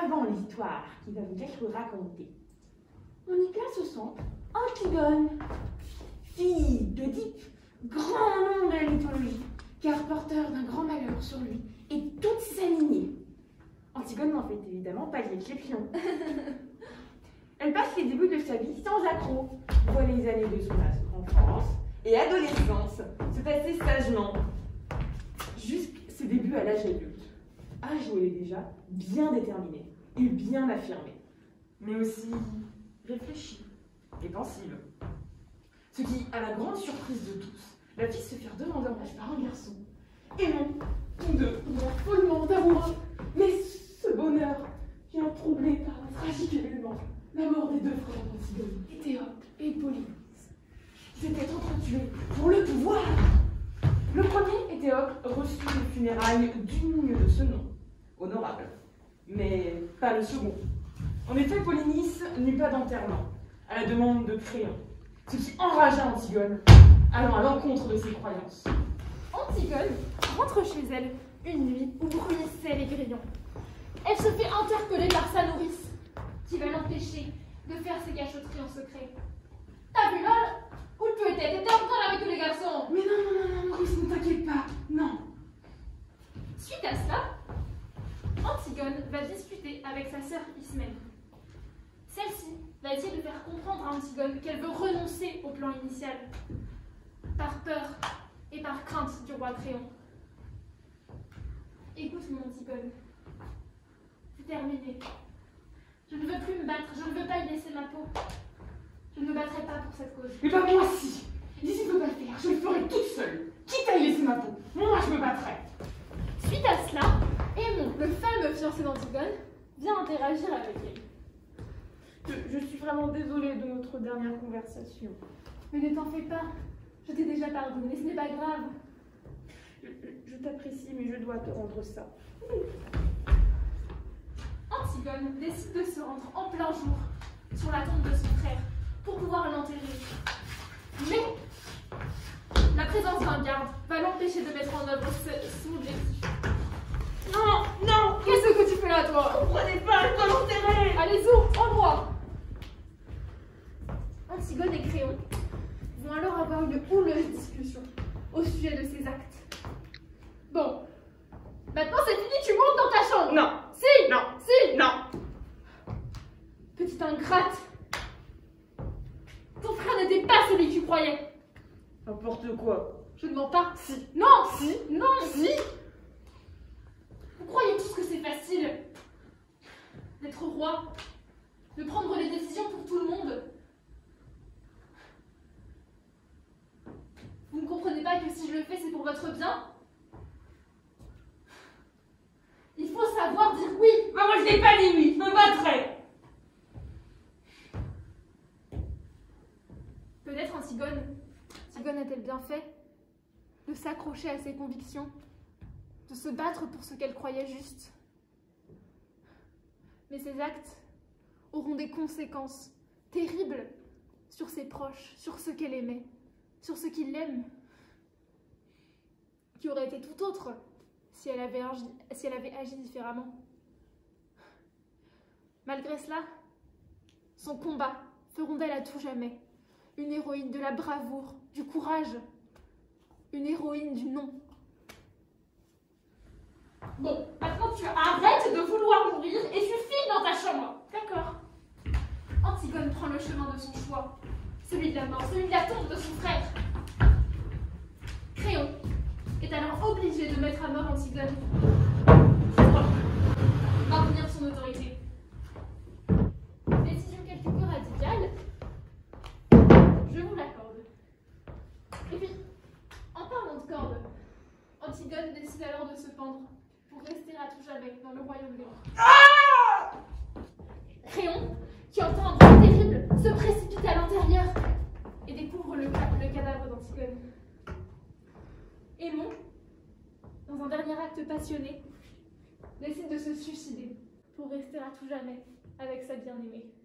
avant l'histoire qui va vous être racontée, on y place au centre Antigone, fille d'Oedipe, grand nom de la mythologie, car porteur d'un grand malheur sur lui et toute sa lignée. Antigone n'en fait évidemment pas l'exception. Elle passe les débuts de sa vie sans accroc, voit les années de son enfance et adolescence se passer sagement, jusqu'à ses débuts à l'âge adulte, âge où elle est déjà bien déterminée et bien affirmée, mais aussi réfléchie et pensive. Ce qui, à la grande surprise de tous, la fit se faire demander en mariage par un garçon. Aimons, tous deux, tombèrent follement amoureux, mais ce bonheur vient troublé par un tragique événement, la mort des deux frères d'Antigone, Théocle et Polynice, qui s'étaient entretués pour le pouvoir. Le premier, Théocle, reçut les funérailles dignes de ce nom, honorable, mais pas le second. En effet, Polynice n'eut pas d'enterrement, à la demande de Créon, ce qui enragea Antigone, allant à l'encontre de ses croyances. Antigone rentre chez elle une nuit où bruissaient les grillons. Elle se fait interpeller par sa nourrice, qui va l'empêcher de faire ses cachotteries en secret. T'as vu là? Où tu étais? T'étais encore avec tous les garçons. Mais non, nourrice, ne t'inquiète pas, non. Suite à cela, Antigone va discuter avec sa sœur Ismène. Celle-ci va essayer de faire comprendre à Antigone qu'elle veut renoncer au plan initial, par peur et par crainte du roi Créon. Écoute, mon Antigone, c'est terminé. Je ne veux plus me battre, je ne veux pas y laisser ma peau. Je ne me battrai pas pour cette cause. Mais pas moi si. Si tu ne peux pas le faire, je le ferai toute seule. Quitte à y laisser ma peau, moi je me battrai. Suite à cela, Aimon, le fameux fiancé d'Antigone, vient interagir avec elle. Je suis vraiment désolée de notre dernière conversation. Mais ne t'en fais pas, je t'ai déjà pardonné, ce n'est pas grave. Je t'apprécie, mais je dois te rendre ça. Antigone décide de se rendre en plein jour sur la tombe de son frère pour pouvoir l'enterrer. Mais la présence d'un garde va l'empêcher de mettre en œuvre son objectif. Non, Qu'est-ce que tu fais là, toi? comprenez pas, je dois l'enterrer. Allez-y, endroit. Antigone et Créon vont alors avoir une houleuse discussion au sujet de ses actes. Bon, maintenant c'est fini, tu montes dans ta chambre. Non, Si. non, Si. non. Petite ingrate. Ton frère n'était pas celui que tu croyais. N'importe quoi. Je ne mens pas. Si. Non. Si. Non. Si. Vous croyez tous que c'est facile d'être roi, de prendre les décisions pour tout le monde. Vous ne comprenez pas que si je le fais, c'est pour votre bien? Il faut savoir dire oui. Bah moi je n'ai pas dit oui, je me battrai. Peut-être Antigone a-t-elle bien fait de s'accrocher à ses convictions, de se battre pour ce qu'elle croyait juste. Mais ces actes auront des conséquences terribles sur ses proches, sur ceux qu'elle aimait, sur ceux qui l'aiment, qui aurait été tout autre si elle avait agi différemment. Malgré cela, son combat feront d'elle à tout jamais une héroïne de la bravoure, du courage, une héroïne du non. Bon, maintenant tu arrêtes de vouloir mourir et tu files dans ta chambre. D'accord. Antigone prend le chemin de son choix, celui de la mort, celui de la tombe de son frère. Créon est alors obligé de mettre à mort Antigone pour maintenir son autorité. Décision quelque peu radicale, je vous l'accorde. Et puis, en parlant de corde, Antigone décide alors de se pendre pour rester à tout jamais dans le royaume des rois. Créon, qui entend un bruit terrible, se précipite à l'intérieur et découvre le cadavre d'Antigone. Aimon, dans un dernier acte passionné, décide de se suicider pour rester à tout jamais avec sa bien-aimée.